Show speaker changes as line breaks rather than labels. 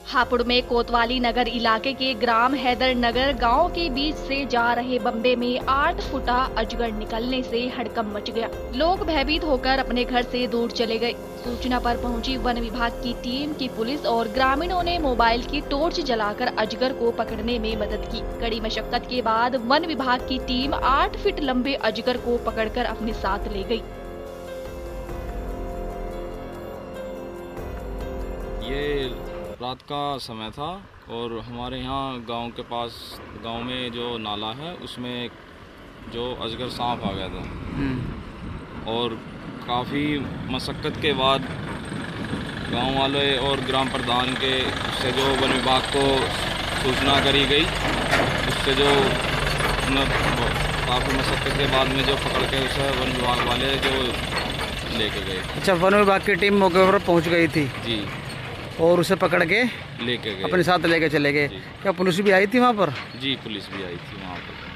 हापुड़ में कोतवाली नगर इलाके के ग्राम हैदर नगर गांव के बीच से जा रहे बम्बे में 8 फुटा अजगर निकलने से हड़कंप मच गया। लोग भयभीत होकर अपने घर से दूर चले गए। सूचना पर पहुंची वन विभाग की टीम की पुलिस और ग्रामीणों ने मोबाइल की टॉर्च जलाकर अजगर को पकड़ने में मदद की। कड़ी मशक्कत के बाद वन विभाग की टीम 8 फीट लंबे अजगर को पकड़कर अपने साथ ले गई।
ये रात का समय था और हमारे यहाँ गांव के पास गांव में जो नाला है उसमें जो अजगर सांप आ गया था और काफ़ी मशक्क़त के बाद गांव वाले और ग्राम प्रधान के से जो वन विभाग को सूचना करी गई, उससे जो काफ़ी मशक्क़त के बाद में जो पकड़ के उसे वन विभाग वाले जो लेके गए।
अच्छा, वन विभाग की टीम मौके पर पहुंच गई थी
जी,
और उसे पकड़ के
लेके गए,
अपने साथ लेके चले गए। क्या पुलिस भी आई थी वहाँ पर?
जी, पुलिस भी आई थी वहाँ पर।